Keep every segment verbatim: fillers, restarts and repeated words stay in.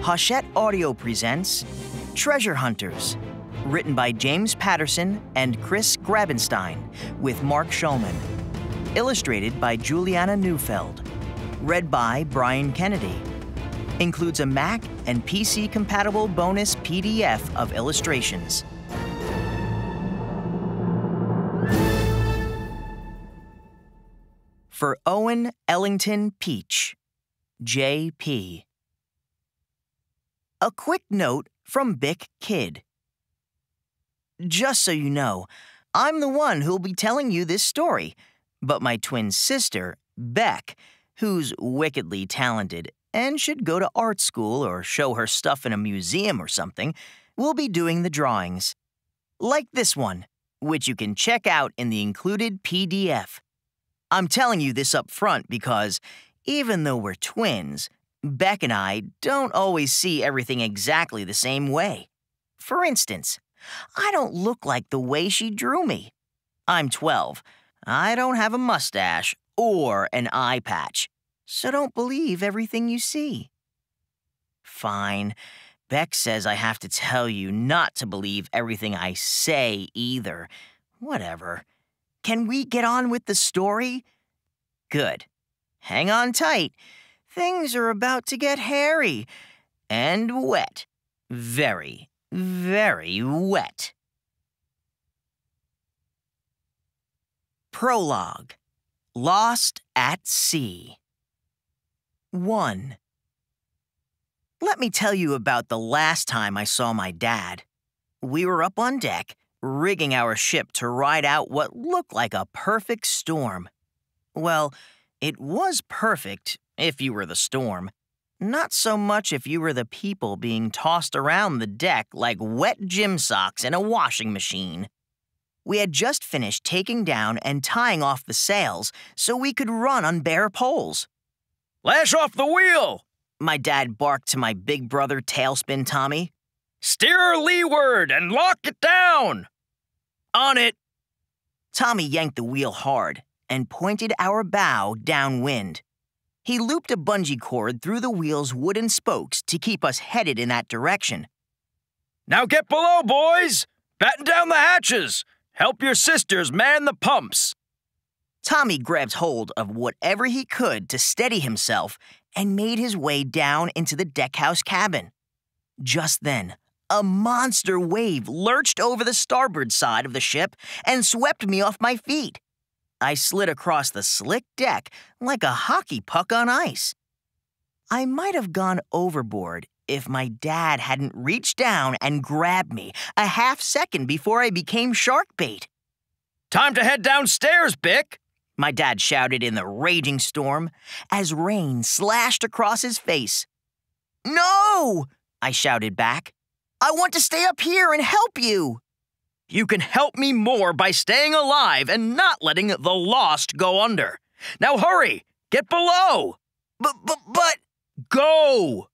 Hachette Audio presents Treasure Hunters, written by James Patterson and Chris Grabenstein, with Mark Schulman. Illustrated by Juliana Neufeld. Read by Bryan Kennedy. Includes a Mac and P C-compatible bonus P D F of illustrations. For Owen Ellington Peach, J P A quick note from BICK Kid. Just so you know, I'm the one who'll be telling you this story, but my twin sister, Beck, who's wickedly talented and should go to art school or show her stuff in a museum or something, will be doing the drawings. Like this one, which you can check out in the included P D F. I'm telling you this up front because, even though we're twins, Beck and I don't always see everything exactly the same way. For instance, I don't look like the way she drew me. I'm twelve. I don't have a mustache or an eye patch, so don't believe everything you see. Fine. Beck says I have to tell you not to believe everything I say either. Whatever. Can we get on with the story? Good. Hang on tight. Things are about to get hairy and wet. Very, very wet. Prologue. Lost at Sea. one. Let me tell you about the last time I saw my dad. We were up on deck, rigging our ship to ride out what looked like a perfect storm. Well, it was perfect if you were the storm. Not so much if you were the people being tossed around the deck like wet gym socks in a washing machine. We had just finished taking down and tying off the sails so we could run on bare poles. "Lash off the wheel!" my dad barked to my big brother Tailspin Tommy. "Steer leeward and lock it down!" "On it!" Tommy yanked the wheel hard and pointed our bow downwind. He looped a bungee cord through the wheel's wooden spokes to keep us headed in that direction. "Now get below, boys! Batten down the hatches! Help your sisters man the pumps!" Tommy grabbed hold of whatever he could to steady himself and made his way down into the deckhouse cabin. Just then, a monster wave lurched over the starboard side of the ship and swept me off my feet. I slid across the slick deck like a hockey puck on ice. I might have gone overboard if my dad hadn't reached down and grabbed me a half second before I became shark bait. "Time to head downstairs, Bick!" my dad shouted in the raging storm as rain slashed across his face. "No!" I shouted back. "I want to stay up here and help you." "You can help me more by staying alive and not letting the Lost go under. Now hurry! Get below!" But, but, but... Go!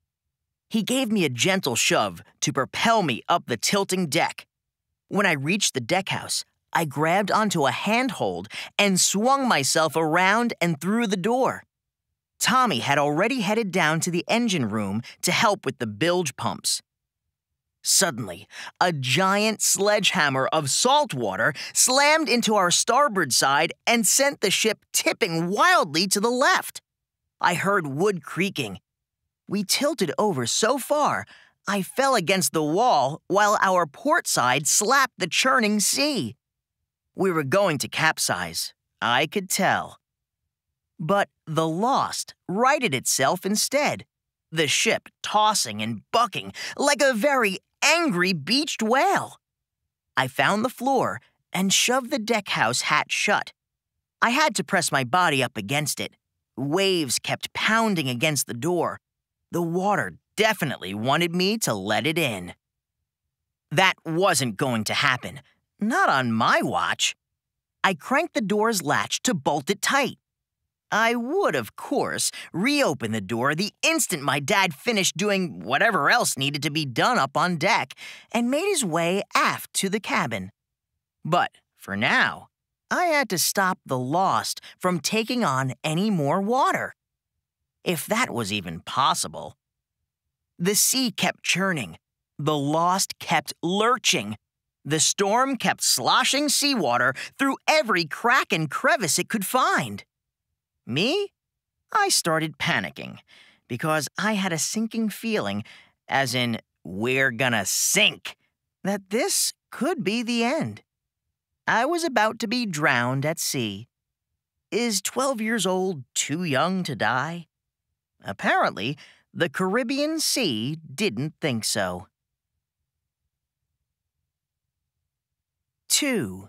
He gave me a gentle shove to propel me up the tilting deck. When I reached the deckhouse, I grabbed onto a handhold and swung myself around and through the door. Tommy had already headed down to the engine room to help with the bilge pumps. Suddenly, a giant sledgehammer of salt water slammed into our starboard side and sent the ship tipping wildly to the left. I heard wood creaking. We tilted over so far, I fell against the wall while our port side slapped the churning sea. We were going to capsize, I could tell. But the Lost righted itself instead, the ship tossing and bucking like a very angry beached whale. I found the floor and shoved the deckhouse hatch shut. I had to press my body up against it. Waves kept pounding against the door. The water definitely wanted me to let it in. That wasn't going to happen. Not on my watch. I cranked the door's latch to bolt it tight. I would, of course, reopen the door the instant my dad finished doing whatever else needed to be done up on deck and made his way aft to the cabin. But for now, I had to stop the Lost from taking on any more water. If that was even possible. The sea kept churning. The Lost kept lurching. The storm kept sloshing seawater through every crack and crevice it could find. Me? I started panicking because I had a sinking feeling, as in, we're gonna sink, that this could be the end. I was about to be drowned at sea. Is twelve years old too young to die? Apparently, the Caribbean Sea didn't think so. Two.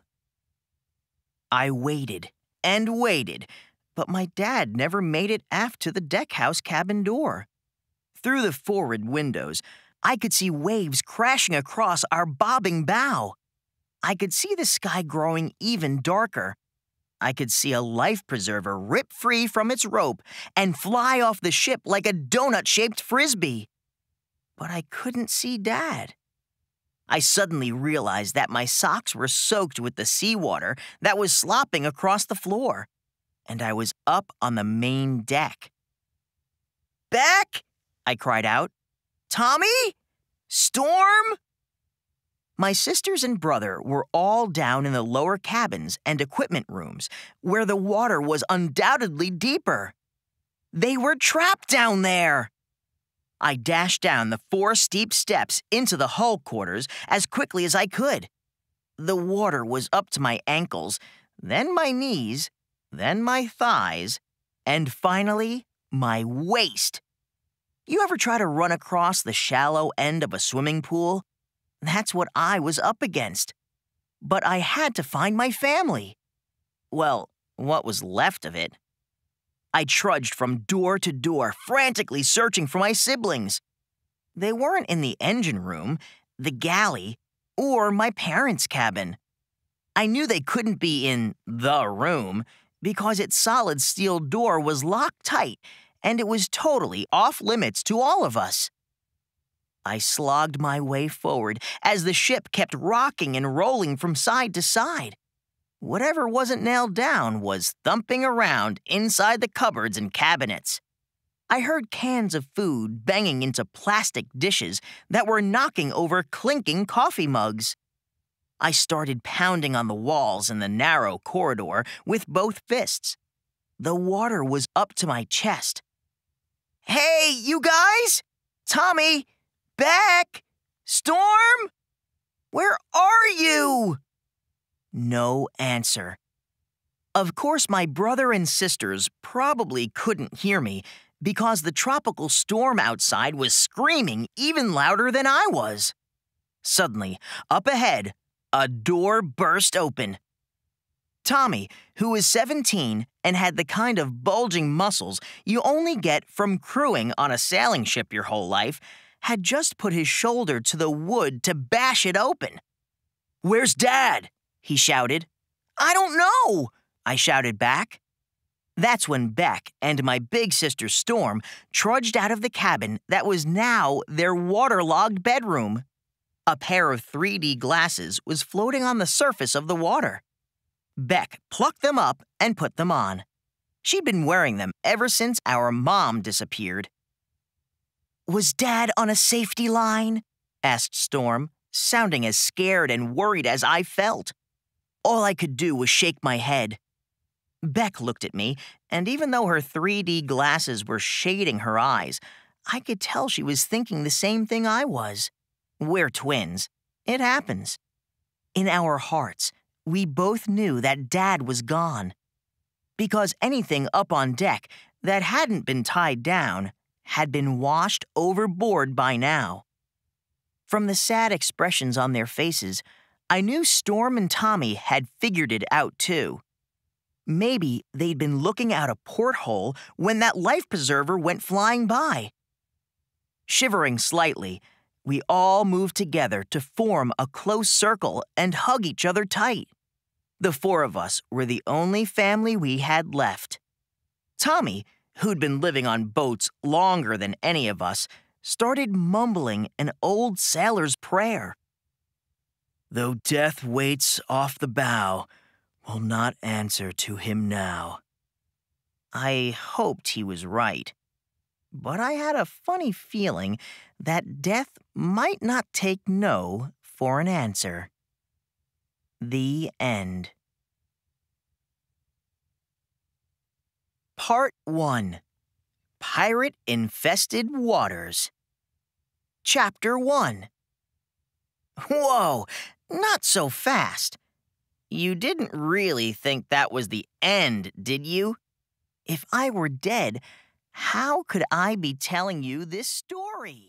I waited and waited, but my dad never made it aft to the deckhouse cabin door. Through the forward windows, I could see waves crashing across our bobbing bow. I could see the sky growing even darker. I could see a life preserver rip free from its rope and fly off the ship like a donut-shaped frisbee. But I couldn't see Dad. I suddenly realized that my socks were soaked with the seawater that was slopping across the floor, and I was up on the main deck. "Beck!" I cried out. "Tommy? Storm?" My sisters and brother were all down in the lower cabins and equipment rooms, where the water was undoubtedly deeper. They were trapped down there. I dashed down the four steep steps into the hull quarters as quickly as I could. The water was up to my ankles, then my knees, then my thighs, and finally, my waist. You ever try to run across the shallow end of a swimming pool? That's what I was up against. But I had to find my family. Well, what was left of it. I trudged from door to door, frantically searching for my siblings. They weren't in the engine room, the galley, or my parents' cabin. I knew they couldn't be in the room because its solid steel door was locked tight, and it was totally off limits to all of us. I slogged my way forward as the ship kept rocking and rolling from side to side. Whatever wasn't nailed down was thumping around inside the cupboards and cabinets. I heard cans of food banging into plastic dishes that were knocking over clinking coffee mugs. I started pounding on the walls in the narrow corridor with both fists. The water was up to my chest. "Hey, you guys! Tommy! Beck! Storm? Where are you?" No answer. Of course, my brother and sisters probably couldn't hear me because the tropical storm outside was screaming even louder than I was. Suddenly, up ahead, a door burst open. Tommy, who was seventeen and had the kind of bulging muscles you only get from crewing on a sailing ship your whole life, had just put his shoulder to the wood to bash it open. "Where's Dad?" he shouted. "I don't know," I shouted back. That's when Beck and my big sister Storm trudged out of the cabin that was now their waterlogged bedroom. A pair of three D glasses was floating on the surface of the water. Beck plucked them up and put them on. She'd been wearing them ever since our mom disappeared. "Was Dad on a safety line?" asked Storm, sounding as scared and worried as I felt. All I could do was shake my head. Beck looked at me, and even though her three D glasses were shading her eyes, I could tell she was thinking the same thing I was. We're twins. It happens. In our hearts, we both knew that Dad was gone. Because anything up on deck that hadn't been tied down had been washed overboard by now. From the sad expressions on their faces, I knew Storm and Tommy had figured it out too. Maybe they'd been looking out a porthole when that life preserver went flying by. Shivering slightly, we all moved together to form a close circle and hug each other tight. The four of us were the only family we had left. Tommy, who'd been living on boats longer than any of us, started mumbling an old sailor's prayer. "Though death waits off the bow, will not answer to him now." I hoped he was right. but I had a funny feeling that death might not take no for an answer. The end. Part one. Pirate-Infested Waters. Chapter one. Whoa, not so fast. You didn't really think that was the end, did you? If I were dead, how could I be telling you this story?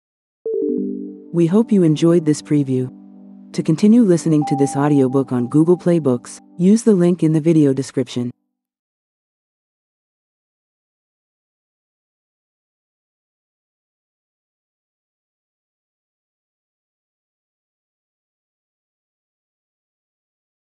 We hope you enjoyed this preview. To continue listening to this audiobook on Google Play Books, use the link in the video description.